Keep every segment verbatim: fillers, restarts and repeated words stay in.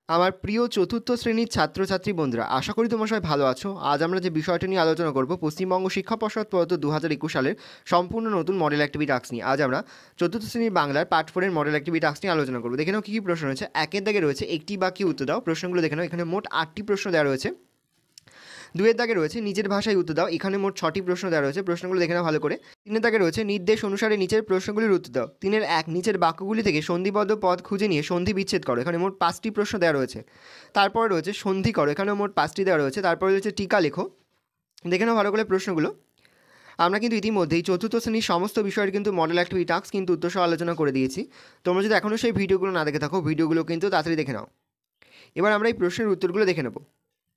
আমার প্রিয় চতুর্থ শ্রেণীর ছাত্রছাত্রী বন্ধুরা, আশা করি তোমরা সবাই ভালো আছো। আজ আমরা যে বিষয়টা নিয়ে আলোচনা করব, পশ্চিমবঙ্গ শিক্ষা পর্ষদ প্রদত্ত দু হাজার একুশ সালের সম্পূর্ণ নতুন মডেল অ্যাক্টিভিটি টাস্ক নিয়ে। আজ আমরা চতুর্থ শ্রেণীর বাংলার পার্ট ফোরের মডেল অ্যাক্টিভিটি টাস্ক নিয়ে আলোচনা করবো। দেখে নাও কী কী প্রশ্ন রয়েছে। একের দাগে রয়েছে একটি বাক্যে উত্তর দাও। প্রশ্নগুলো দেখে নাও। এখানে মোট আটটি প্রশ্ন দেওয়া রয়েছে। দুয়ের দাগে রয়েছে নিজের ভাষায় উত্তর দাও। এখানে মোট ছটি প্রশ্ন দেওয়া রয়েছে। প্রশ্নগুলো দেখে নাও ভালো করে। তিনের দাগে রয়েছে নির্দেশ অনুসারে নিচের প্রশ্নগুলির উত্তর দাও। তিনের এক, নিচের বাক্যগুলি থেকে সন্ধিবদ্ধ পদ খুঁজে নিয়ে সন্ধি বিচ্ছেদ করো। এখানে মোট পাঁচটি প্রশ্ন দেওয়া রয়েছে। তারপরে রয়েছে সন্ধি করো। এখানেও মোট পাঁচটি দেওয়া রয়েছে। তারপরে রয়েছে টিকা লেখো। দেখে নাও ভালো করে প্রশ্নগুলো। আমরা কিন্তু ইতিমধ্যেই চতুর্থ শ্রেণীর সমস্ত বিষয়ের কিন্তু মডেল অ্যাক্টিভিটি টাস্ক কিন্তু উত্তর সহ আলোচনা করে দিয়েছি। তোমরা যদি এখনও সেই ভিডিওগুলো না দেখে থাকো, ভিডিওগুলো কিন্তু তাড়াতাড়ি দেখে নাও। এবার আমরা এই প্রশ্নের উত্তরগুলো দেখে নেব।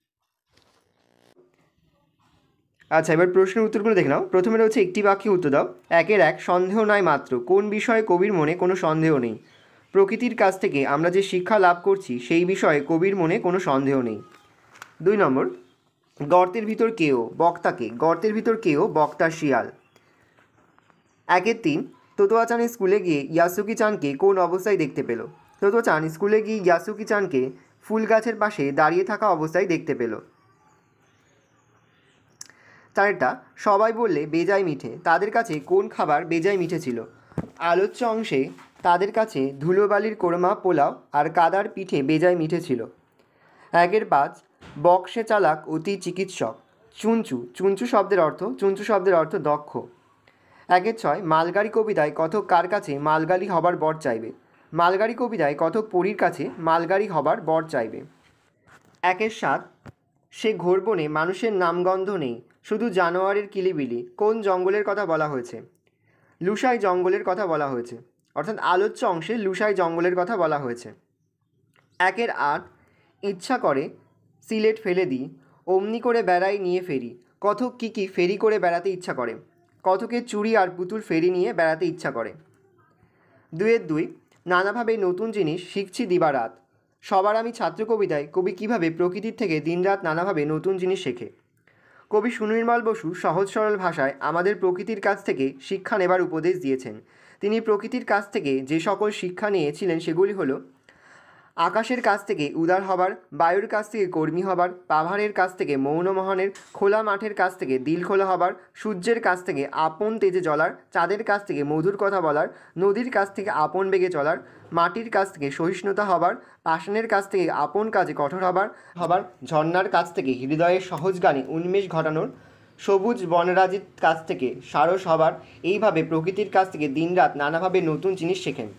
আচ্ছা, এবার প্রশ্নের উত্তরগুলো দেখে নাও। প্রথমে রয়েছে একটি বাক্যে উত্তর দাও। একের এক, সন্দেহ নয় মাত্র। কোন বিষয়ে কবির মনে কোনো সন্দেহ নেই? প্রকৃতির কাছ থেকে আমরা যে শিক্ষা লাভ করছি সেই বিষয়ে কবির মনে কোনো সন্দেহ নেই। দুই নম্বর, গর্তের ভিতর কেও, বক্তাকে। গর্তের ভিতর কেও, বক্তা শিয়াল। একের তিন, তোতোয়া চান স্কুলে গিয়ে ইয়াসুকি চানকে কোন অবস্থায় দেখতে পেল? তোতোয়া চান স্কুলে গিয়ে ইয়াসুকি চানকে ফুল গাছের পাশে দাঁড়িয়ে থাকা অবস্থায় দেখতে পেল। চারটা, সবাই বললে বেজায় মিঠে। তাদের কাছে কোন খাবার বেজায় মিঠে ছিল? আলোচ্য অংশে তাদের কাছে ধুলোবালির কোরমা পোলাও আর কাদার পিঠে বেজায় মিঠে ছিল। একের পাঁচ, বক্সে চালাক অতি চিকিৎসক। চুঞ্চু। চুঞ্চু শব্দের অর্থ চুঞ্চু শব্দের অর্থ দক্ষ। একের ছয়, মালগাড়ি কবিতায় কথক কার কাছে মালগাড়ি হবার বর চাইবে? মালগাড়ি কবিতায় কথক পরীর কাছে মালগাড়ি হবার বর চাইবে। একের সাত, সে ঘোর বনে মানুষের নামগন্ধ নেই, শুধু জানোয়ারের কিলিবিলি। কোন জঙ্গলের কথা বলা হয়েছে? লুসাই জঙ্গলের কথা বলা হয়েছে। অর্থাৎ আলোচ্য অংশে লুসাই জঙ্গলের কথা বলা হয়েছে। একের আট, ইচ্ছা করে সিলেট ফেলে দিই, অমনি করে বেড়াই নিয়ে ফেরি। কথক কী কী ফেরি করে বেড়াতে ইচ্ছা করে? কথকের চুড়ি আর পুতুল ফেরি নিয়ে বেড়াতে ইচ্ছা করে। দুয়ের দুই, নানাভাবে নতুন জিনিস শিখছি দিবারাত। সবার আমি ছাত্র কবিতায় কবি কীভাবে প্রকৃতির থেকে দিনরাত নানাভাবে নতুন জিনিস শেখে? কবি সুনির্মল বসু সহজ সরল ভাষায় আমাদের প্রকৃতির কাছ থেকে শিক্ষা নেবার উপদেশ দিয়েছেন। তিনি প্রকৃতির কাছ থেকে যে সকল শিক্ষা নিয়েছিলেন সেগুলি হলো: আকাশের কাছ থেকে উদার হবার, বায়ুর কাছ থেকে কর্মী হবার, পাহাড়ের কাছ থেকে মৌন মহানের, খোলা মাঠের কাছ থেকে দিল খোলা হবার, সূর্যের কাছ থেকে আপন তেজে জ্বলার, চাঁদের কাছ থেকে মধুর কথা বলার, নদীর কাছ থেকে আপন বেগে চলার, মাটির কাছ থেকে সহিষ্ণুতা হবার, পাষাণের কাছ থেকে আপন কাজে কঠোর হবার হবার ঝর্ণার কাছ থেকে হৃদয়ের সহজ গানে উন্মেষ ঘটানোর, সবুজ বনরাজির কাছ থেকে সারস হবার। এইভাবে প্রকৃতির কাছ থেকে দিনরাত নানাভাবে নতুন জিনিস শেখেন।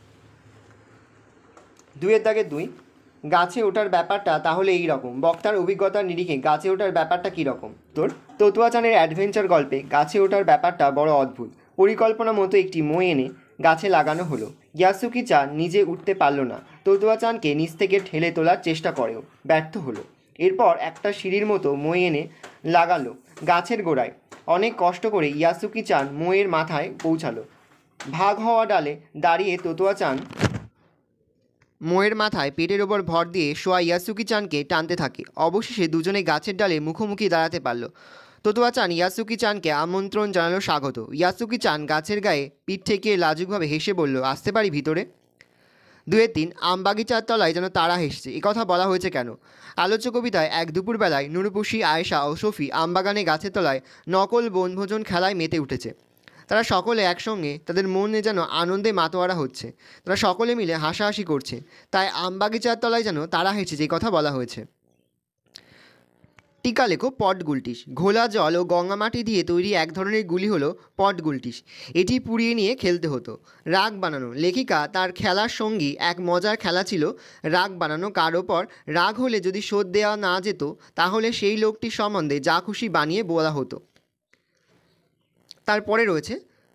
দুইয়ের দাগে দুই, গাছে ওঠার ব্যাপারটা তাহলে এই রকম। বক্তার অভিজ্ঞতার নিরিখে গাছে ওঠার ব্যাপারটা কী রকম? তোর তোতোয়া চানের অ্যাডভেঞ্চার গল্পে গাছে ওঠার ব্যাপারটা বড় অদ্ভুত। পরিকল্পনা মতো একটি মই এনে গাছে লাগানো হলো। ইয়াসুকি চান নিজে উঠতে পারল না। তোতোয়া চানকে নিচ থেকে ঠেলে তোলার চেষ্টা করেও ব্যর্থ হলো। এরপর একটা সিঁড়ির মতো মই এনে লাগালো গাছের গোড়ায়। অনেক কষ্ট করে ইয়াসুকি চান মইয়ের মাথায় পৌঁছালো। ভাগ হওয়া ডালে দাঁড়িয়ে তোতোয়া চান মোয়ের মাথায় পেটের ওপর ভর দিয়ে শোয়া ইয়াসুকি চানকে টানতে থাকে। অবশেষে দুজনে গাছের ডালে মুখোমুখি দাঁড়াতে পারল। তোতোয়া চান ইয়াসুকি চানকে আমন্ত্রণ জানালো স্বাগত। ইয়াসুকি চান গাছের গায়ে পিঠ ঠেকিয়ে লাজুকভাবে হেসে বলল, আসতে পারি ভিতরে? দুয়ের তিন, আমবাগিচার তলায় যেন তারা হেসছে। একথা বলা হয়েছে কেন? আলোচ্য কবিতায় এক দুপুরবেলায় নুরুপুষি, আয়েশা ও সফি আমবাগানে গাছের তলায় নকল বনভোজন খেলায় মেতে উঠেছে। তারা সকলে একসঙ্গে, তাদের মনে যেন আনন্দে মাতোয়ারা হচ্ছে। তারা সকলে মিলে হাসাহাসি করছে, তাই আমবাগিচার তলায় যেন তারা হেসেছে, এই কথা বলা হয়েছে। টিকা লেখো পট গুলটিস। ঘোলা জল ও গঙ্গা মাটি দিয়ে তৈরি এক ধরনের গুলি হলো পট গুলটিস। এটি পুড়িয়ে নিয়ে খেলতে হতো। রাগ বানানো। লেখিকা তার খেলার সঙ্গী এক মজার খেলা ছিল রাগ বানানো। কার ওপর রাগ হলে যদি শোধ দেওয়া না যেত তাহলে সেই লোকটির সম্বন্ধে যা খুশি বানিয়ে বলা হতো। তারপরে রয়েছে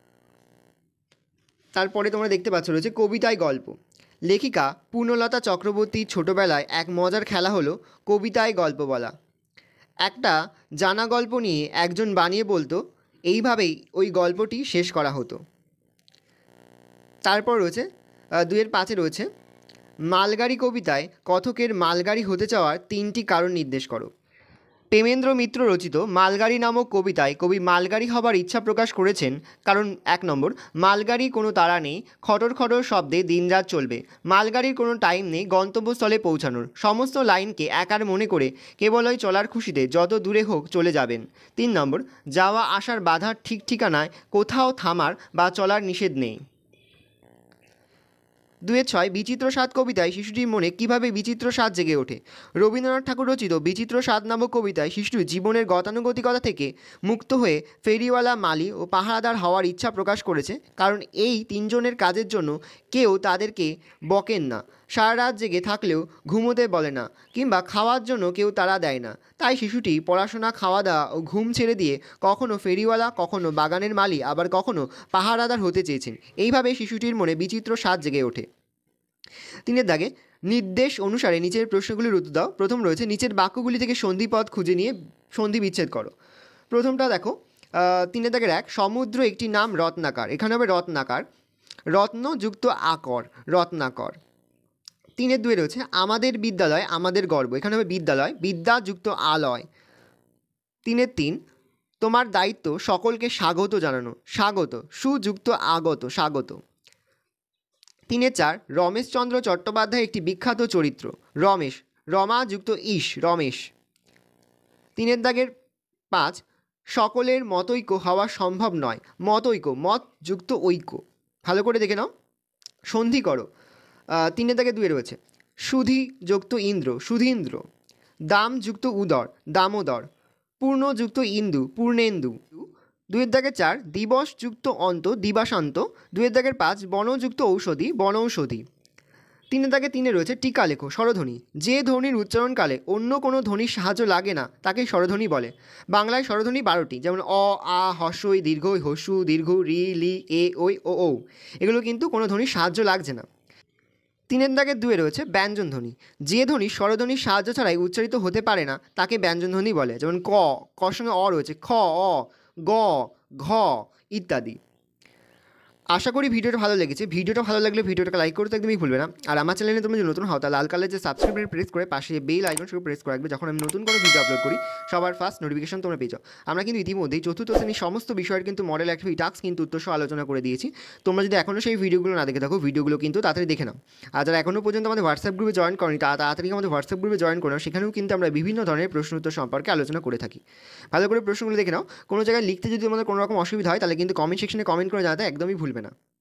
তারপরে তোমরা দেখতে পাচ্ছ রয়েছে কবিতায় গল্প। লেখিকা পূর্ণলতা চক্রবর্তী ছোটোবেলায় এক মজার খেলা হলো কবিতায় গল্প বলা। একটা জানা গল্প নিয়ে একজন বানিয়ে বলতো, এইভাবেই ওই গল্পটি শেষ করা হতো। তারপর রয়েছে দুইয়ের পাঁচে রয়েছে মালগাড়ি কবিতায় কথকের মালগাড়ি হতে চাওয়ার তিনটি কারণ নির্দেশ করো। প্রেমেন্দ্র মিত্র রচিত মালগাড়ি নামক কবিতায় কবি মালগাড়ি হবার ইচ্ছা প্রকাশ করেছেন কারণ এক নম্বর, মালগাড়ি কোনো তাড়া নেই, খটর খটর শব্দে দিনরাত চলবে, মালগাড়ির কোনো টাইম নেই গন্তব্যস্থলে পৌঁছানোর, সমস্ত লাইনকে একার মনে করে কেবল ওই চলার খুশিতে যত দূরে হোক চলে যাবেন। তিন নম্বর, যাওয়া আসার বাধার ঠিক ঠিকানায় কোথাও থামার বা চলার নিষেধ নেই। দুয়ের ছয়, বিচিত্র স্বাদ কবিতায় শিশুটির মনে কিভাবে বিচিত্র স্বাদ জেগে ওঠে। রবীন্দ্রনাথ ঠাকুর রচিত বিচিত্র স্বাদ নামক কবিতায় শিশুটির জীবনের গতানুগতিকতা থেকে মুক্ত হয়ে ফেরিওয়ালা, মালি ও পাহারাদার হওয়ার ইচ্ছা প্রকাশ করেছে কারণ এই তিনজনের কাজের জন্য কেউ তাদেরকে বকেন না, সারা রাত জেগে থাকলেও ঘুমোতে বলে না, কিংবা খাওয়ার জন্য কেউ তাড়া দেয় না। তাই শিশুটি পড়াশোনা, খাওয়া দাওয়া ও ঘুম ছেড়ে দিয়ে কখনো ফেরিওয়ালা, কখনো বাগানের মালি, আবার কখনো পাহারাদার হতে চেয়েছেন। এইভাবে শিশুটির মনে বিচিত্র স্বাদ জেগে ওঠে। তিনের দাগে নির্দেশ অনুসারে নিচের প্রশ্নগুলির উত্তর দাও। প্রথম রয়েছে, নিচের বাক্যগুলি থেকে সন্ধিপদ খুঁজে নিয়ে সন্ধি বিচ্ছেদ করো। প্রথমটা দেখো, তিনের দাগের এক, সমুদ্র একটি নাম রত্নাকার, এখানে হবে রত্নাকার, রত্ন যুক্ত আকর, রত্নাকর। তিনের দুয়ে রয়েছে, আমাদের বিদ্যালয় আমাদের গর্ব, এখানে হবে বিদ্যালয়, বিদ্যা যুক্ত আলয়। তিনের তিন, তোমার দায়িত্ব সকলকে স্বাগত জানানো, স্বাগত, সুযুক্ত আগত, স্বাগত। তিনের চার, রমেশচন্দ্র চট্টোপাধ্যায় একটি বিখ্যাত চরিত্র, রমেশ, রমা যুক্ত ইস, রমেশ। তিনের দাগের পাঁচ, সকলের মতৈক্য হওয়া সম্ভব নয়, মতৈক্য, মত যুক্ত ঐক্য। ভালো করে দেখে নাও, সন্ধি করো। তিনের দাগে দুয়ে রয়েছে, সুধি যুক্ত ইন্দ্র, সুধীন্দ্র। দাম যুক্ত উদর, দামোদর। পূর্ণ যুক্ত ইন্দু, পূর্ণেন্দু। দুয়ের দাগের চার, দিবস যুক্ত অন্ত, দিবাসান্ত। দুয়ের দাগের পাঁচ, বনযুক্ত ঔষধি, বনৌষধি। তিনের দাগে তিনে রয়েছে, টিকা লেখো, স্বরধ্বনি। যে ধ্বনির উচ্চারণকালে অন্য কোনো ধ্বনির সাহায্য লাগে না তাকে স্বরধ্বনি বলে। বাংলায় স্বরধ্বনি বারোটি, যেমন অ, আ, হস্যই, দীর্ঘই, হস্যু, দীর্ঘ, রি, লি, এ, ওই, ও, ও। এগুলো কিন্তু কোনো ধ্বনির সাহায্য লাগছে না। তিনের দাগের দুয়ে রয়েছে ব্যঞ্জন ধ্বনি। যে ধ্বনি স্বরধ্বনির সাহায্য ছাড়াই উচ্চারিত হতে পারে না তাকে ব্যঞ্জন ধ্বনি বলে, যেমন ক, কর সঙ্গে অ রয়েছে, খ, অ, গ, ঘ ইত্যাদি। আশা করি ভিডিওটা ভালো লেগেছে। ভিডিওটা ভালো লাগলে ভিডিওটাকে লাইক করতে একদমই ভুলবে না। আর আমার চ্যানেলে তুমি যদি নতুন হও তাহলে লাল কালার যে সাবস্ক্রাইব বাটন প্রেস করে পাশে বেল আইকন সেটা প্রেস করে রাখবে, যখন আমি নতুন কোনো ভিডিও আপলোড করি সবার ফার্স্ট নোটিফিকেশন তোমরা পেয়ে যাও। আমরা কিন্তু ইতিমধ্যেই চতুর্থ শ্রেণীর সমস্ত বিষয়ের কিন্তু মডেল অ্যাক্টিভিটি টাস্ক কিন্তু উত্তর সহ আলোচনা করে দিয়েছি। তোমরা যদি এখনও সেই ভিডিওগুলো না দেখে থাকো, ভিডিওগুলো কিন্তু তাড়াতাড়ি দেখে নাও। আর যারা এখনও পর্যন্ত আমাদের হোয়াটসঅ্যাপ গ্রুপে জয়েন করেনি তারা তাড়াতাড়ি আমাদের হোয়াটসঅ্যাপ গ্রুপে জয়েন করে নাও, সেখানেও কিন্তু আমরা বিভিন্ন ধরনের প্রশ্ন উত্তর সম্পর্কে আলোচনা করে থাকি। ভালো করে প্রশ্নগুলো দেখে নাও। কোনো জায়গায় লিখতে যদি তোমাদের কোনো রকম অসুবিধা হয় তাহলে কিন্তু কমেন্ট সেকশনে কমেন্ট করে জানাতে একদমই ভুলবে না।